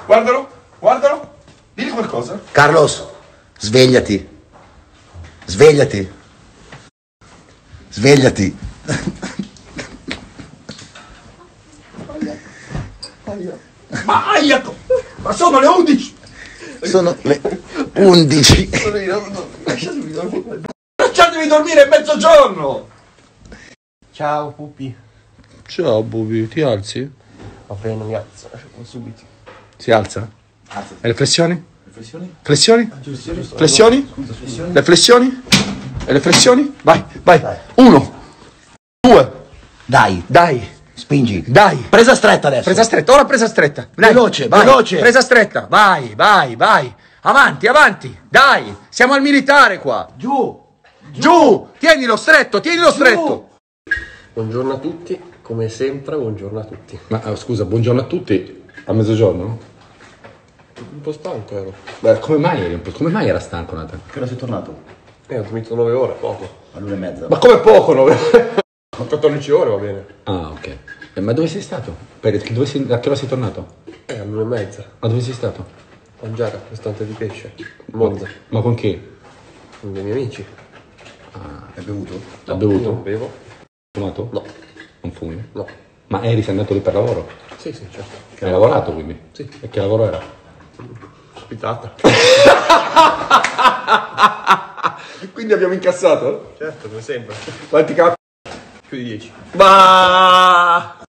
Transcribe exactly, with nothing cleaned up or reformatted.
Guardalo, guardalo. Digli qualcosa. Carlos, svegliati. Svegliati. Svegliati. Ma aia, ma sono le undici. Sono le undici. Lasciatemi dormire. Lasciatemi dormire, è mezzogiorno. Ciao pupi. Ciao Bubi, ti alzi? Va bene, mi alzo, subito. Si alza? Alza. E le flessioni? Riflessioni? Flessioni? Flessioni? Flessioni? Scusa, flessioni? Le flessioni? E le flessioni? Vai, vai. Uno, due, Dai, dai, spingi. dai. Presa stretta adesso. Presa stretta, ora presa stretta. Dai, Veloce, vai. veloce. Presa stretta, vai, vai, vai. Avanti, avanti. Dai, siamo al militare qua. Giù. Giù, tienilo stretto, tienilo stretto. Buongiorno a tutti, come sempre, buongiorno a tutti. Ma eh, scusa, buongiorno a tutti. A mezzogiorno? Un po' stanco ero. Beh, come mai eri un po'? Come mai era stanco, Nathan? Che ora sei tornato? Eh, ho dormito nove ore, poco. All'una e mezza. Ma come poco, no? quattordici ore va bene. Ah, ok. Eh, ma dove sei stato? Per, dove sei, a che ora sei tornato? Eh, all'una e mezza. Ma dove sei stato? Mangiare, ristorante di pesce. Monza. Ma con chi? Con dei miei amici. Hai bevuto? Ha Io bevuto? non bevo. Fumato? No, Non fumi? no. Ma eri sei andato lì per lavoro? Sì, sì, certo. Hai lavorato quindi? Sì. E che lavoro era? Ospitata. Quindi abbiamo incassato? Certo, come sempre. Quanti capi? Più di dieci. Ma